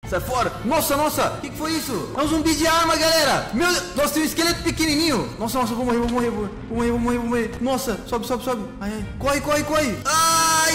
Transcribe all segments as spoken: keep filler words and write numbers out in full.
Sai fora. Nossa, nossa. O que, que foi isso? É um zumbi de arma, galera. Meu Deus. Nossa, tem um esqueleto pequenininho. Nossa, nossa, vou morrer, vou morrer, vou morrer, vou morrer, vou morrer. Nossa, sobe, sobe, sobe. Ai, ai. Corre, corre, corre. Ai.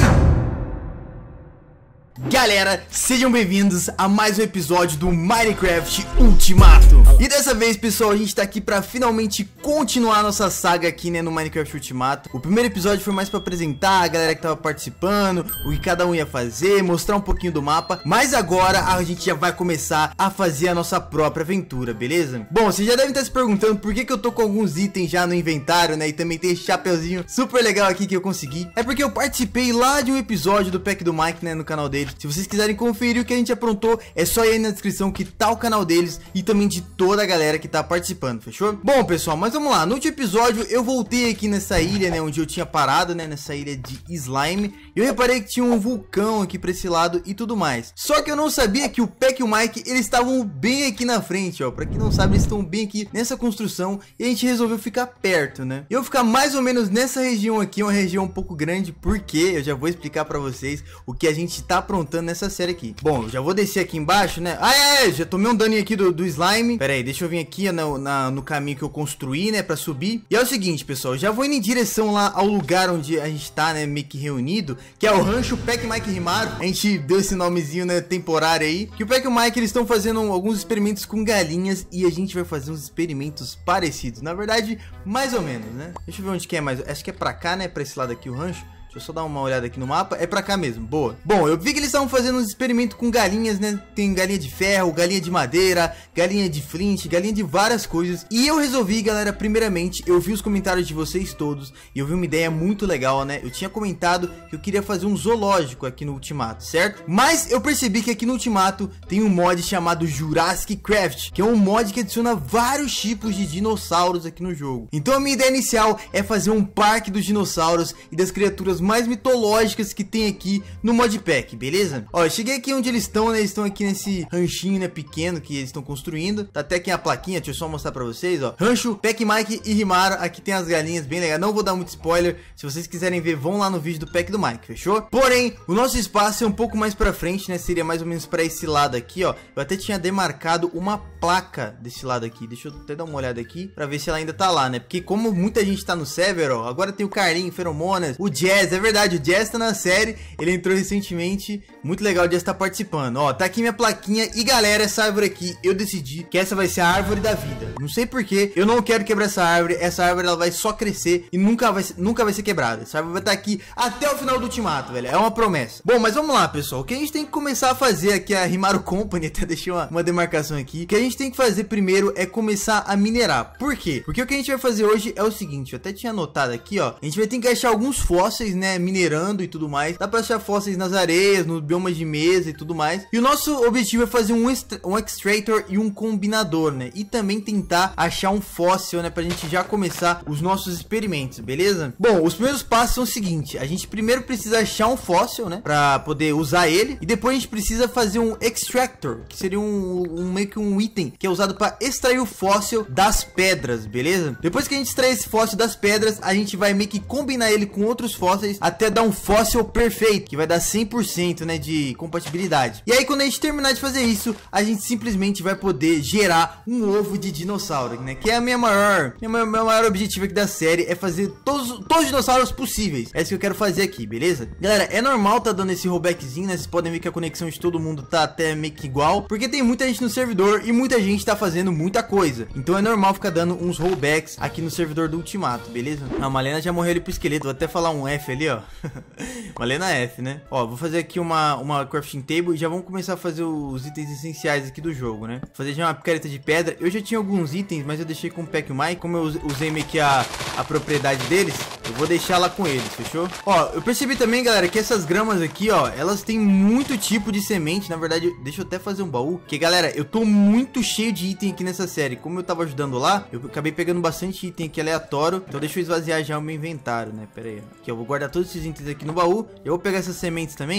Galera, sejam bem-vindos a mais um episódio do Minecraft Ultimato. E dessa vez, pessoal, a gente tá aqui pra finalmente continuar a nossa saga aqui, né, no Minecraft Ultimato. O primeiro episódio foi mais pra apresentar a galera que tava participando, o que cada um ia fazer, mostrar um pouquinho do mapa. Mas agora a gente já vai começar a fazer a nossa própria aventura, beleza? Bom, vocês já devem estar se perguntando por que que eu tô com alguns itens já no inventário, né, e também tem esse chapeuzinho super legal aqui que eu consegui. É porque eu participei lá de um episódio do Pack do Mike, né, no canal dele. Se vocês quiserem conferir o que a gente aprontou, é só ir aí na descrição que tá o canal deles e também de toda a galera que tá participando, fechou? Bom, pessoal, mas vamos lá. No último episódio eu voltei aqui nessa ilha, né, onde eu tinha parado, né, nessa ilha de Slime. E eu reparei que tinha um vulcão aqui pra esse lado e tudo mais. Só que eu não sabia que o Peck e o Mike, eles estavam bem aqui na frente, ó. Pra quem não sabe, eles estão bem aqui nessa construção e a gente resolveu ficar perto, né? Eu vou ficar mais ou menos nessa região aqui, uma região um pouco grande, porque eu já vou explicar pra vocês o que a gente tá aprontando nessa série aqui. Bom, eu já vou descer aqui embaixo, né? Ah, é, é, já tomei um daninho aqui do, do slime. Pera aí, deixa eu vir aqui na, na, no caminho que eu construí, né, pra subir. E é o seguinte, pessoal, já vou indo em direção lá ao lugar onde a gente tá, né, meio que reunido, que é o rancho Peck, Mike e Rimaro. A gente deu esse nomezinho, né, temporário aí, que o Peck e o Mike, eles estão fazendo alguns experimentos com galinhas e a gente vai fazer uns experimentos parecidos. Na verdade, mais ou menos, né? Deixa eu ver onde que é mais. Acho que é pra cá, né, pra esse lado aqui o rancho. Deixa eu só dar uma olhada aqui no mapa. É pra cá mesmo, boa. Bom, eu vi que eles estavam fazendo uns experimentos com galinhas, né? Tem galinha de ferro, galinha de madeira, galinha de flint, galinha de várias coisas. E eu resolvi, galera, primeiramente, eu vi os comentários de vocês todos e eu vi uma ideia muito legal, né? Eu tinha comentado que eu queria fazer um zoológico aqui no Ultimato, certo? Mas eu percebi que aqui no Ultimato tem um mod chamado Jurassic Craft, que é um mod que adiciona vários tipos de dinossauros aqui no jogo. Então a minha ideia inicial é fazer um parque dos dinossauros e das criaturas mais mitológicas que tem aqui no modpack, beleza? Ó, eu cheguei aqui onde eles estão, né? Eles estão aqui nesse ranchinho, né, pequeno que eles estão construindo. Tá até aqui a plaquinha, deixa eu só mostrar pra vocês, ó. Rancho, Peck, Mike e Rimaro. Aqui tem as galinhas, bem legal. Não vou dar muito spoiler. Se vocês quiserem ver, vão lá no vídeo do Peck do Mike, fechou? Porém, o nosso espaço é um pouco mais pra frente, né? Seria mais ou menos pra esse lado aqui, ó. Eu até tinha demarcado uma placa desse lado aqui. Deixa eu até dar uma olhada aqui pra ver se ela ainda tá lá, né? Porque como muita gente tá no server, ó. Agora tem o Carlinho, Feromonas, o Jazz. É verdade, o Jazz tá na série, ele entrou recentemente, muito legal, o Jazz tá participando. Ó, tá aqui minha plaquinha e galera, essa árvore aqui, eu decidi que essa vai ser a árvore da vida. Não sei porquê, eu não quero quebrar essa árvore, essa árvore ela vai só crescer e nunca vai, nunca vai ser quebrada. Essa árvore vai estar aqui até o final do Ultimato, velho, é uma promessa. Bom, mas vamos lá, pessoal, o que a gente tem que começar a fazer aqui, a Rimaro Company, até deixei uma, uma demarcação aqui, o que a gente tem que fazer primeiro é começar a minerar. Por quê? Porque o que a gente vai fazer hoje é o seguinte, eu até tinha anotado aqui, ó, a gente vai ter que achar alguns fósseis, né, minerando e tudo mais. Dá pra achar fósseis nas areias, nos biomas de mesa e tudo mais. E o nosso objetivo é fazer um, um extractor e um combinador, né? E também tentar achar um fóssil, né? Pra gente já começar os nossos experimentos, beleza? Bom, os primeiros passos são o seguinte. A gente primeiro precisa achar um fóssil, né? Pra poder usar ele. E depois a gente precisa fazer um extractor, que seria um, um meio que um item que é usado pra extrair o fóssil das pedras, beleza? Depois que a gente extrair esse fóssil das pedras, a gente vai meio que combinar ele com outros fósseis até dar um fóssil perfeito, que vai dar cem por cento, né, de compatibilidade. E aí quando a gente terminar de fazer isso, a gente simplesmente vai poder gerar um ovo de dinossauro, né, que é a minha maior, minha, meu maior objetivo aqui da série, é fazer todos, todos os dinossauros possíveis. É isso que eu quero fazer aqui, beleza? Galera, é normal tá dando esse rollbackzinho, né, vocês podem ver que a conexão de todo mundo tá até meio que igual, porque tem muita gente no servidor e muita gente tá fazendo muita coisa. Então é normal ficar dando uns rollbacks aqui no servidor do Ultimato, beleza? A Malena já morreu ali pro esqueleto, vou até falar um F ali, ó. Malena F, né? Ó, vou fazer aqui uma, uma crafting table e já vamos começar a fazer os itens essenciais aqui do jogo, né? Vou fazer já uma picareta de pedra. Eu já tinha alguns itens, mas eu deixei com o Peck e o Mike. Como eu usei meio que a, a propriedade deles, eu vou deixar lá com eles, fechou? Ó, eu percebi também, galera, que essas gramas aqui, ó, elas têm muito tipo de semente. Na verdade, deixa eu até fazer um baú. Porque, galera, eu tô muito cheio de item aqui nessa série. Como eu tava ajudando lá, eu acabei pegando bastante item aqui aleatório. Então deixa eu esvaziar já o meu inventário, né? Pera aí. Aqui, eu vou guardar todos esses itens aqui no baú. Eu vou pegar essas sementes também.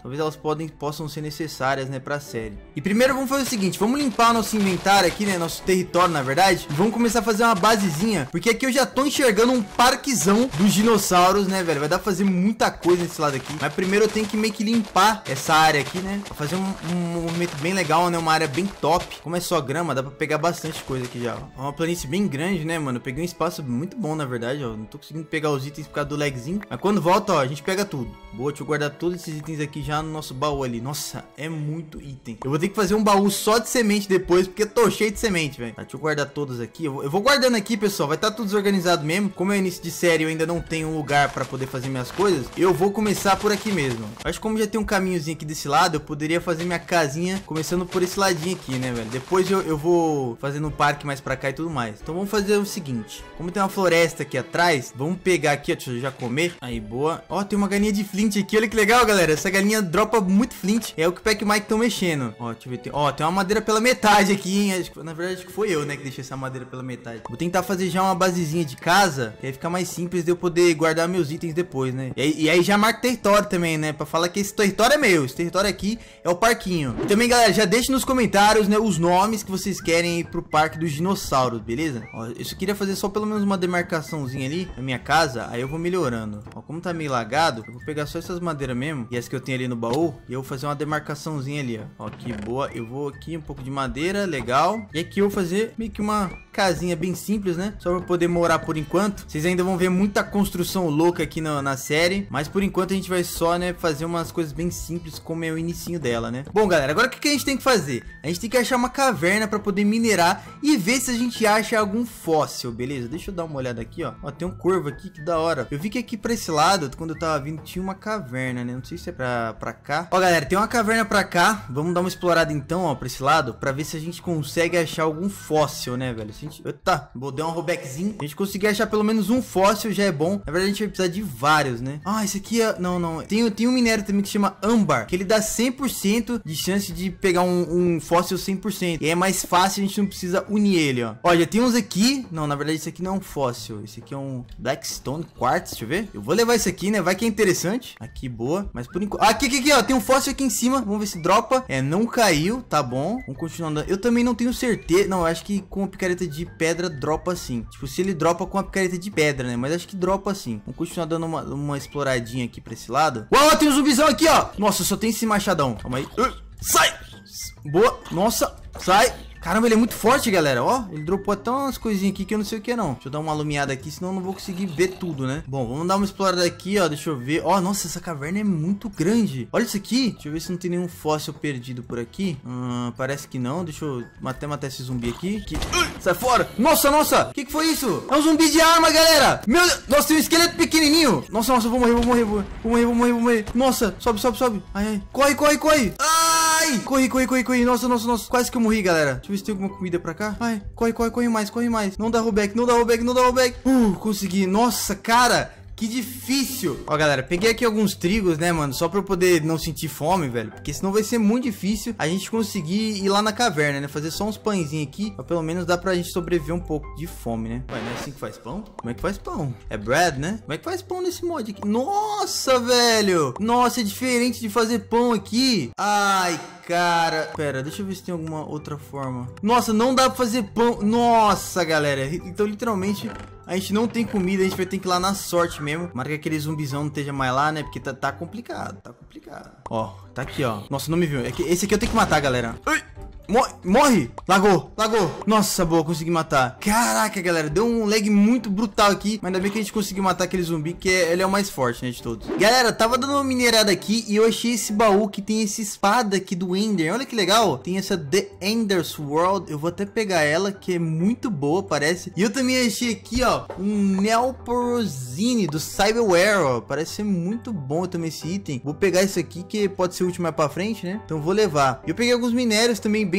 talvez elas podem, possam ser necessárias, né, pra série. E primeiro vamos fazer o seguinte, vamos limpar nosso inventário aqui, né, nosso território, na verdade. E vamos começar a fazer uma basezinha, porque aqui eu já tô enxergando um parquezão dos dinossauros, né, velho. Vai dar pra fazer muita coisa nesse lado aqui. Mas primeiro eu tenho que meio que limpar essa área aqui, né, pra fazer um, um movimento bem legal, né, uma área bem top. Como é só grama, dá pra pegar bastante coisa aqui já, ó. É uma planície bem grande, né, mano. Eu peguei um espaço muito bom, na verdade, ó. Não tô conseguindo pegar os itens por causa do lagzinho. Mas quando volta, ó, a gente pega tudo. Boa, deixa eu guardar todos esses itens aqui já no nosso baú ali. Nossa, é muito item. Eu vou ter que fazer um baú só de semente depois, porque eu tô cheio de semente, velho. Tá, deixa eu guardar todos aqui. Eu vou, eu vou guardando aqui, pessoal. Vai estar tá tudo desorganizado mesmo. Como é início de série, eu ainda não tenho um lugar pra poder fazer minhas coisas. Eu vou começar por aqui mesmo. Acho que como já tem um caminhozinho aqui desse lado, eu poderia fazer minha casinha começando por esse ladinho aqui, né, velho? Depois eu, eu vou fazendo o parque mais pra cá e tudo mais. Então vamos fazer o seguinte. Como tem uma floresta aqui atrás, vamos pegar aqui, ó. Deixa eu já comer. Aí, boa. Ó, tem uma galinha de flint aqui. Olha que legal, galera. Essa galinha dropa muito flint. É o que o Pac e Mike estão mexendo. Ó, deixa eu ver. Tem... Ó, tem uma madeira pela metade aqui, hein? Acho que... Na verdade, acho que foi eu, né, que deixei essa madeira pela metade. Vou tentar fazer já uma basezinha de casa, que aí fica mais simples de eu poder guardar meus itens depois, né? E aí, e aí já marca território também, né? Pra falar que esse território é meu. Esse território aqui é o parquinho. E também, galera, já deixe nos comentários, né, os nomes que vocês querem ir pro parque dos dinossauros, beleza? Ó, eu só queria fazer só pelo menos uma demarcaçãozinha ali na minha casa, aí eu vou melhorando. Ó, como tá meio lagado, eu vou pegar só essas madeiras mesmo, e as que eu tenho ali no baú, e eu vou fazer uma demarcaçãozinha ali, ó. Ó, que boa. Eu vou aqui um pouco de madeira, legal. E aqui eu vou fazer meio que uma casinha bem simples, né? Só pra poder morar por enquanto. Vocês ainda vão ver muita construção louca aqui na, na série, mas por enquanto a gente vai só, né, fazer umas coisas bem simples, como é o inicinho dela, né? Bom, galera, agora o que, que a gente tem que fazer? A gente tem que achar uma caverna pra poder minerar e ver se a gente acha algum fóssil, beleza? Deixa eu dar uma olhada aqui, ó. Ó, tem um corvo aqui, que da hora. Eu vi que aqui pra esse lado, quando eu tava vindo, tinha uma caverna, né? Não sei se é pra, pra cá. Ó, galera, tem uma caverna pra cá. Vamos dar uma explorada então, ó, pra esse lado, pra ver se a gente consegue achar algum fóssil, né, velho? Se a gente... Eita, vou dar um rollbackzinho. A gente conseguir achar pelo menos um fóssil já é bom. Na verdade, a gente vai precisar de vários, né? Ah, esse aqui é... Não, não. Tem, tem um minério também que chama âmbar, que ele dá cem por cento de chance de pegar um, um fóssil cem por cento. E é mais fácil, a gente não precisa unir ele, ó. Ó, já tem uns aqui. Não, na verdade, esse aqui não é um fóssil. Esse aqui é um Blackstone Quartz. Deixa eu ver. Eu vou levar esse aqui, né? Vai que é interessante. Aqui, boa. Mas por enquanto... Ah, aqui, aqui, aqui, ó. Tem um fóssil aqui em cima. Vamos ver se dropa. É, não caiu. Tá bom. Vamos continuar andando. Eu também não tenho certeza. Não, eu acho que com a picareta de pedra dropa assim. Tipo, se ele dropa com a picareta de pedra, né? Mas acho que dropa assim. Vamos continuar dando uma, uma exploradinha aqui pra esse lado. Uau, tem um zumbizão aqui, ó. Nossa, só tem esse machadão. Calma aí. Uh, sai! Boa. Nossa, sai. Caramba, ele é muito forte, galera. Ó, ele dropou até umas coisinhas aqui que eu não sei o que não. Deixa eu dar uma alumiada aqui, senão eu não vou conseguir ver tudo, né? Bom, vamos dar uma explorada aqui, ó. Deixa eu ver. Ó, nossa, essa caverna é muito grande. Olha isso aqui. Deixa eu ver se não tem nenhum fóssil perdido por aqui. Hum, parece que não. Deixa eu até matar esse zumbi aqui. aqui. Sai fora. Nossa, nossa. O que que foi isso? É um zumbi de arma, galera. Meu Deus. Nossa, tem um esqueleto pequenininho. Nossa, nossa, eu vou morrer, vou morrer, vou morrer, vou morrer, vou morrer. Nossa, sobe, sobe, sobe. Ai, ai. Corre, corre, corre. Ai. Corre, corre, corre, corre. Nossa, nossa, nossa. Quase que eu morri, galera. Deixa eu ver se tem alguma comida pra cá. Ai, corre, corre, corre mais, corre mais. Não dá rollback, não dá rollback, não dá rollback. Uh, consegui. Nossa, cara, que difícil. Ó, galera, peguei aqui alguns trigos, né, mano, só pra eu poder não sentir fome, velho, porque senão vai ser muito difícil a gente conseguir ir lá na caverna, né, fazer só uns pãezinhos aqui, pra pelo menos dá pra gente sobreviver um pouco de fome, né. Ué, não é assim que faz pão? Como é que faz pão? É bread, né? Como é que faz pão nesse mod aqui? Nossa, velho. Nossa, é diferente de fazer pão aqui. Ai, cara, pera, deixa eu ver se tem alguma outra forma. Nossa, não dá pra fazer pão. Nossa, galera. Então, literalmente, a gente não tem comida. A gente vai ter que ir lá na sorte mesmo. Marca que aquele zumbizão não esteja mais lá, né? Porque tá, tá complicado, tá complicado. Ó, tá aqui, ó. Nossa, não me viu. É que esse aqui eu tenho que matar, galera. Ai! Morre, morre! Lagou, lagou. Nossa, boa, consegui matar. Caraca, galera, deu um lag muito brutal aqui. Mas ainda bem que a gente conseguiu matar aquele zumbi, que é, ele é o mais forte, né, de todos. Galera, tava dando uma minerada aqui e eu achei esse baú que tem essa espada aqui do Ender. Olha que legal. Tem essa The Ender's World. Eu vou até pegar ela, que é muito boa, parece. E eu também achei aqui, ó, um Neoporozine do Cyberware, ó. Parece ser muito bom também esse item. Vou pegar isso aqui, que pode ser útil mais pra frente, né? Então vou levar. Eu peguei alguns minérios também bem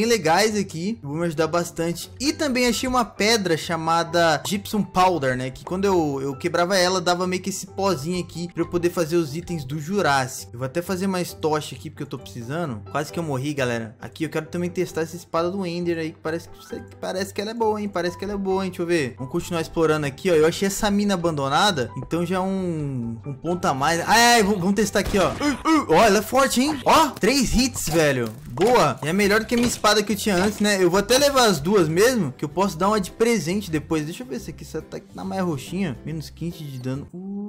bem legais aqui, vão me ajudar bastante. E também achei uma pedra chamada Gypsum Powder, né? Que quando eu, eu quebrava ela, dava meio que esse pozinho aqui pra eu poder fazer os itens do Jurassic. Eu vou até fazer mais tocha aqui, porque eu tô precisando. Quase que eu morri, galera. Aqui eu quero também testar essa espada do Ender aí, que parece que, que parece que ela é boa, hein? Parece que ela é boa, hein? Deixa eu ver. Vamos continuar explorando aqui, ó. Eu achei essa mina abandonada, então já é um, um ponto a mais. Ah, é, vamos testar aqui, ó. Uh, uh, ó, ela é forte, hein? Ó, três hits, velho. Boa. É melhor do que a minha espada que eu tinha antes, né? Eu vou até levar as duas mesmo, que eu posso dar uma de presente depois. Deixa eu ver se aqui essa tá na mais roxinha. Menos quinze de dano.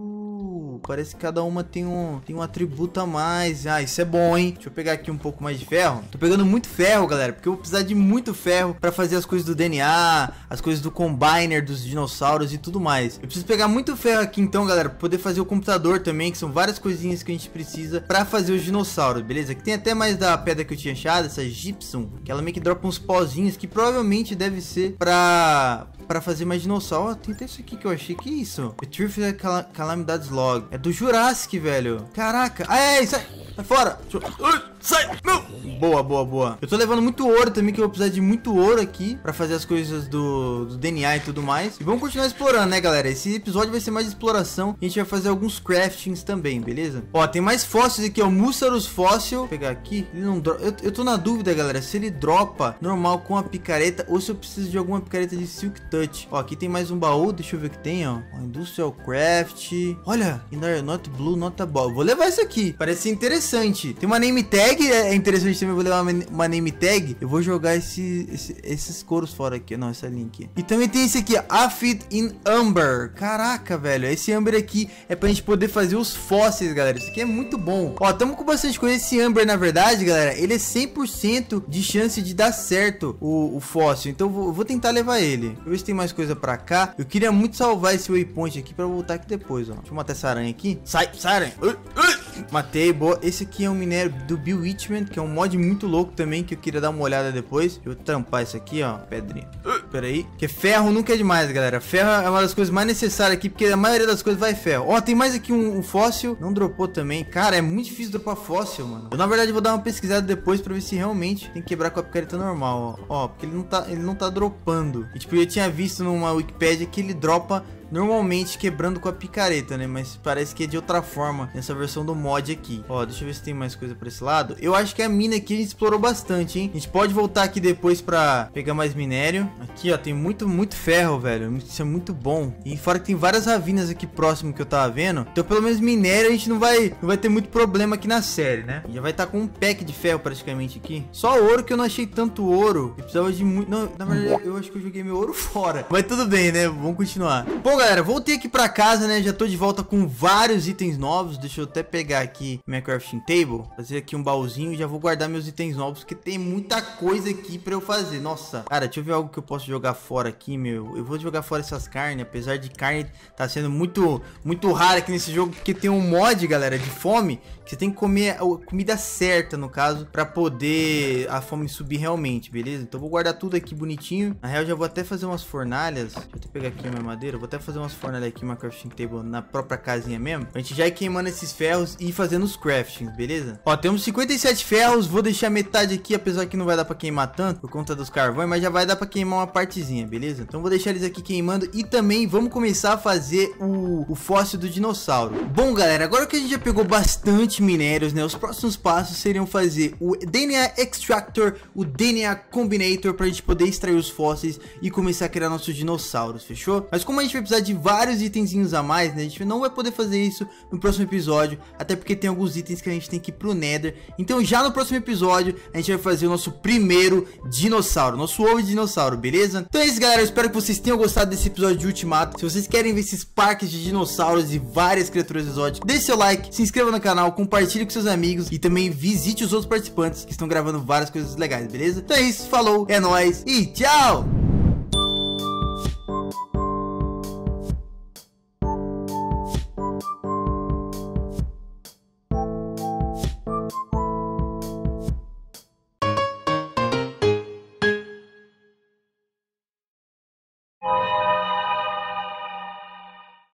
Uh, parece que cada uma tem um, tem um atributo a mais. Ah, isso é bom, hein? Deixa eu pegar aqui um pouco mais de ferro. Tô pegando muito ferro, galera, porque eu vou precisar de muito ferro pra fazer as coisas do D N A, as coisas do Combiner, dos dinossauros e tudo mais. Eu preciso pegar muito ferro aqui então, galera, pra poder fazer o computador também, que são várias coisinhas que a gente precisa pra fazer os dinossauros, beleza? Aqui tem até mais da pedra que eu tinha achado, essa Gypsum, que ela meio que dropa uns pozinhos que provavelmente deve ser pra... pra fazer mais dinossauro. Oh, tem até isso aqui que eu achei. Que isso? Retrieve Cal Calamidades Log. É do Jurassic, velho. Caraca. Ah, é, sai. Sai fora. Eu... Uh, sai. Não. Boa, boa, boa. Eu tô levando muito ouro também, que eu vou precisar de muito ouro aqui pra fazer as coisas do, do D N A e tudo mais. E vamos continuar explorando, né, galera? Esse episódio vai ser mais de exploração. A gente vai fazer alguns craftings também, beleza? Ó, tem mais fósseis aqui, ó. Mussaurus fóssil. Vou pegar aqui. Ele não dropa. Eu, eu tô na dúvida, galera, se ele dropa normal com a picareta ou se eu preciso de alguma picareta de Silk Touch. Ó, aqui tem mais um baú. Deixa eu ver o que tem, ó. ó Industrial Craft. Olha, Not Blue, Not Ball. Vou levar isso aqui. Parece interessante. Tem uma name tag. É interessante também. Vou levar uma, uma name tag. Eu vou jogar esse, esse, esses couros fora aqui. Não, essa linha aqui. E também tem esse aqui, Aphid in Amber. Caraca, velho. Esse Amber aqui é pra gente poder fazer os fósseis, galera. Isso aqui é muito bom. Ó, tamo com bastante coisa. Esse Amber, na verdade, galera, ele é cem por cento de chance de dar certo o, o fóssil. Então eu vou, eu vou tentar levar ele. Deixa eu ver se tem mais coisa pra cá. Eu queria muito salvar esse waypoint aqui pra voltar aqui depois, ó. Deixa eu matar essa aranha aqui. Sai, sai, aranha. Uh, uh. Matei, boa. Esse aqui é um minério do Bewitchment, que é um mod muito louco também, que eu queria dar uma olhada depois. Eu vou tampar isso aqui, ó. Pedrinha. Uh, pera aí. Porque ferro nunca é demais, galera. Ferro é uma das coisas mais necessárias aqui, porque a maioria das coisas vai ferro. Ó, tem mais aqui um, um fóssil. Não dropou também. Cara, é muito difícil dropar fóssil, mano. Eu, na verdade, vou dar uma pesquisada depois pra ver se realmente tem que quebrar com a picareta normal, ó. Ó, porque ele não tá, ele não tá dropando. E, tipo, eu tinha visto numa Wikipedia que ele dropa normalmente quebrando com a picareta, né? Mas parece que é de outra forma nessa versão do mod aqui. Ó, deixa eu ver se tem mais coisa pra esse lado. Eu acho que a mina aqui a gente explorou bastante, hein? A gente pode voltar aqui depois pra pegar mais minério. Aqui, ó, tem muito, muito ferro, velho. Isso é muito bom. E fora que tem várias ravinas aqui próximo que eu tava vendo. Então, pelo menos minério a gente não vai, não vai ter muito problema aqui na série, né? Já vai estar tá com um pack de ferro praticamente aqui. Só ouro que eu não achei tanto ouro. Eu precisava de muito... Não, na verdade, eu acho que eu joguei meu ouro fora. Mas tudo bem, né? Vamos continuar. Bom, galera, voltei aqui pra casa, né? Já tô de volta com vários itens novos. Deixa eu até pegar aqui minha crafting table, fazer aqui um baúzinho e já vou guardar meus itens novos, porque tem muita coisa aqui pra eu fazer. Nossa, cara, deixa eu ver algo que eu posso jogar fora aqui, meu. Eu vou jogar fora essas carnes, apesar de carne tá sendo muito, muito rara aqui nesse jogo, porque tem um mod, galera, de fome, que você tem que comer a comida certa, no caso, pra poder a fome subir realmente, beleza? Então eu vou guardar tudo aqui bonitinho. Na real, eu já vou até fazer umas fornalhas. Deixa eu até pegar aqui a minha madeira. Eu vou até fazer umas fornalhas aqui, uma crafting table na própria casinha mesmo. A gente já ir queimando esses ferros e ir fazendo os craftings, beleza? Ó, temos cinquenta e sete ferros. Vou deixar metade aqui, apesar que não vai dar pra queimar tanto por conta dos carvões, mas já vai dar pra queimar uma partezinha, beleza? Então vou deixar eles aqui queimando e também vamos começar a fazer o, o fóssil do dinossauro. Bom, galera, agora que a gente já pegou bastante minérios, né? Os próximos passos seriam fazer o D N A Extractor, o D N A Combinator, pra gente poder extrair os fósseis e começar a criar nossos dinossauros, fechou? Mas como a gente vai precisar de vários itenzinhos a mais, né? A gente não vai poder fazer isso no próximo episódio, até porque tem alguns itens que a gente tem que ir pro Nether. Então já no próximo episódio a gente vai fazer o nosso primeiro dinossauro, nosso ovo de dinossauro, beleza? Então é isso, galera, eu espero que vocês tenham gostado desse episódio de Ultimato. Se vocês querem ver esses parques de dinossauros e várias criaturas exóticas, deixe seu like, se inscreva no canal, compartilhe com seus amigos e também visite os outros participantes que estão gravando várias coisas legais, beleza? Então é isso, falou, é nóis e tchau!